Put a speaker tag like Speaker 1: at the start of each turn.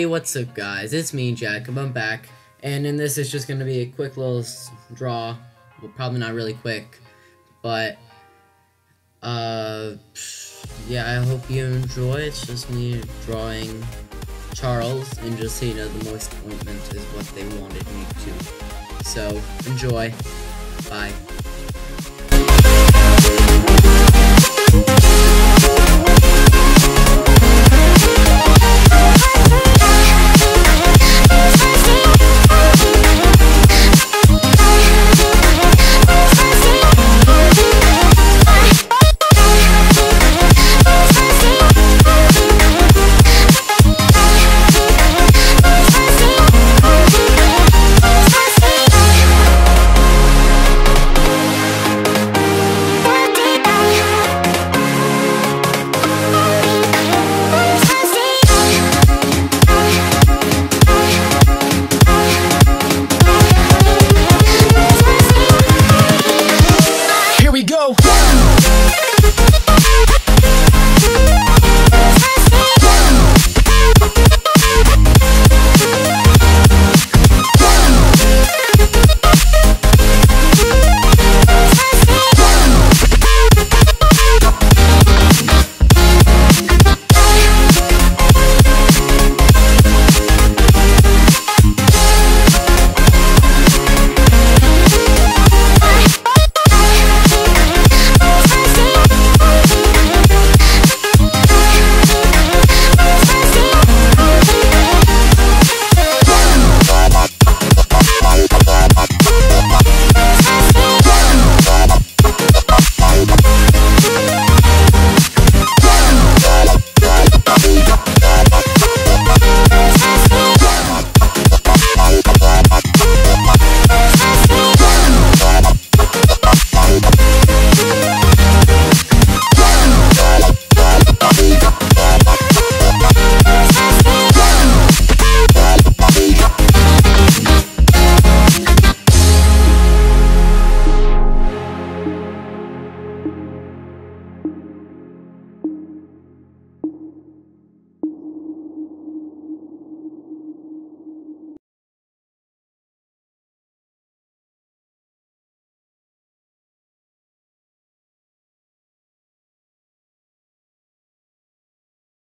Speaker 1: what's up guys, it's me, Jakub, I'm back, and in this it's just going to be a quick little draw, well probably not really quick, but, yeah, I hope you enjoy. It's just me drawing Charles, and just so you know, the moist ointment is what they wanted me to, so enjoy, bye.